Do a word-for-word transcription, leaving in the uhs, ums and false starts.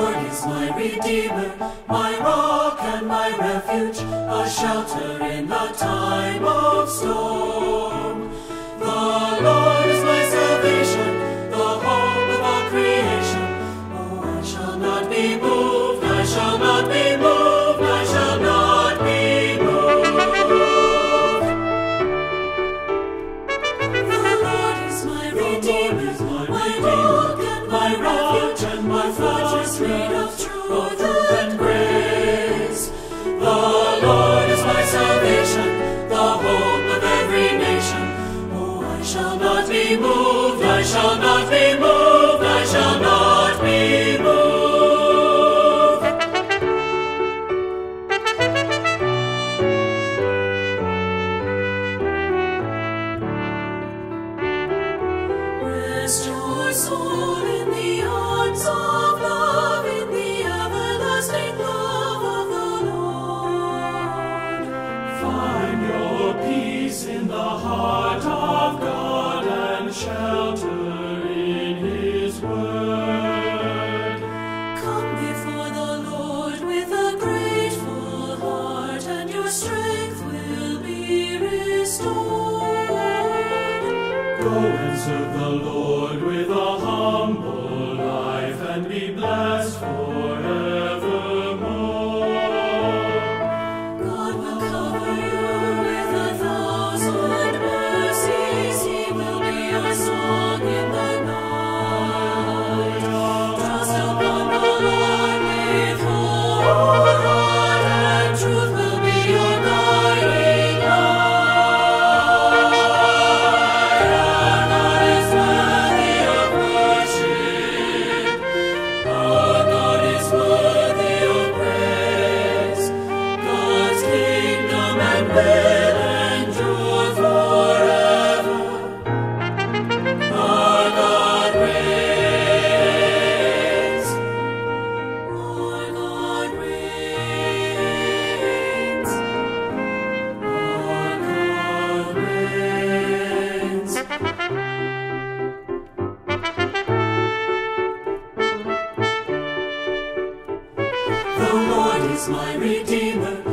Lord is my Redeemer, my rock and my refuge, a shelter in the time of storm. The Lord is my salvation, the hope of all creation. Oh, I shall not be moved, I shall not be moved, I shall not be moved. The Lord is my Redeemer, my rock and my refuge, and my fortress made of truth and grace. The Lord is my salvation, the hope of every nation. Oh, I shall not be moved, I shall not be moved, I shall not be moved. Rest your soul in the arms of love, in the everlasting love of the Lord. Find your peace in the heart of God and shelter in His word. Come before the Lord with a grateful heart, and your strength will be restored. Go and serve the Lord with a humble life, and be blessed forevermore. God will cover you with a thousand mercies. He will be your song in the night. Trust upon the Lord with whole heart, and truth will be your guiding light. The Lord is my Redeemer,